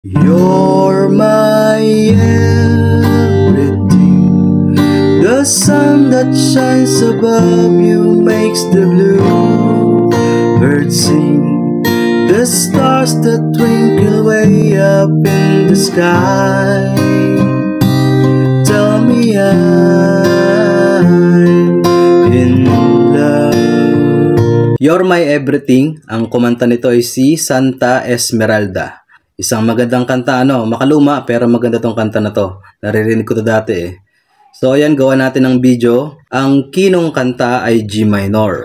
You're my everything. The sun that shines above you makes the blue birds sing. The stars that twinkle way up in the sky tell me I'm in love. You're my everything. Ang kumanta nito ay si Santa Esmeralda. Isang magandang kanta, makaluma pero maganda tong kanta na to. Naririnig ko to dati eh. So ayan, gawa natin ng video. Ang kinong kanta ay G minor.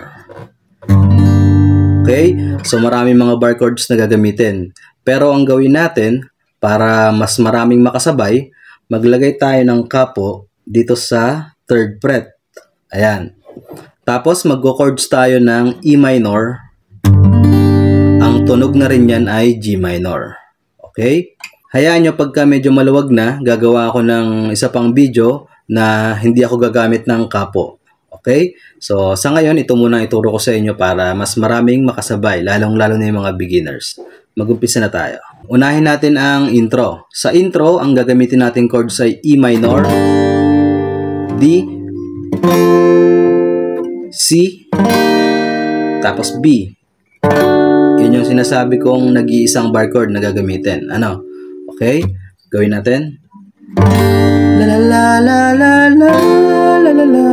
Okay? So maraming mga bar chords na gagamitin. Pero ang gawin natin, para mas maraming makasabay, maglagay tayo ng kapo dito sa 3rd fret. Ayan. Tapos magko-chords tayo ng E minor. Ang tunog na rin yan ay G minor. Okay? Hayaan nyo pagka medyo maluwag na, gagawa ako ng isa pang video na hindi ako gagamit ng kapo. Okay? So, sa ngayon, ito muna ituro ko sa inyo para mas maraming makasabay, lalong-lalo na yung mga beginners. Mag-umpisa na tayo. Unahin natin ang intro. Sa intro, ang gagamitin natin chords ay E minor, D, C, tapos B. Yun yung sinasabi kong nag-iisang bar chord na gagamitin. Okay? Gawin natin. La la la la la la la la la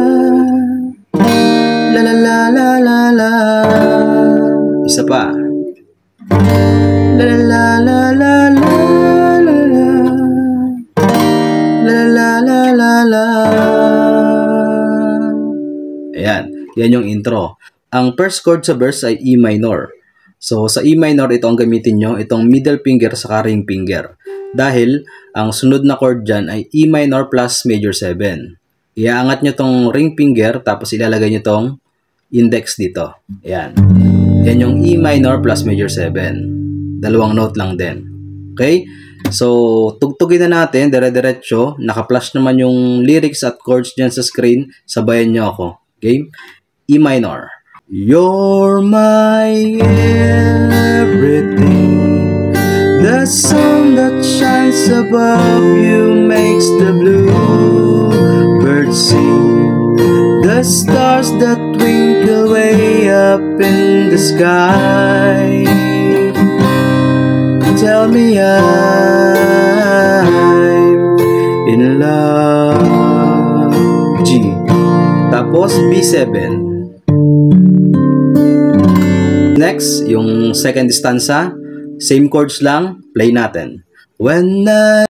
la la la la la la. Isa pa. La la la la la la la la la la la la. Ayan. Yan yung intro. Ang first chord sa verse ay E minor. So, sa E minor, ito ang gamitin nyo, itong middle finger sa ring finger. Dahil, ang sunod na chord dyan ay E minor plus major 7. Iaangat nyo tong ring finger, tapos ilalagay nyo tong index dito. Ayan. Yan yung E minor plus major 7. Dalawang note lang din. Okay? So, tugtugin na natin, dire-diretso. Naka-flash naman yung lyrics at chords dyan sa screen. Sabayan nyo ako. Okay? E minor. You're my everything. The sun that shines above you makes the blue birds sing. The stars that twinkle way up in the sky tell me I'm in love. G. Tapos B7. Next, yung second stanza, same chords lang, play natin. When I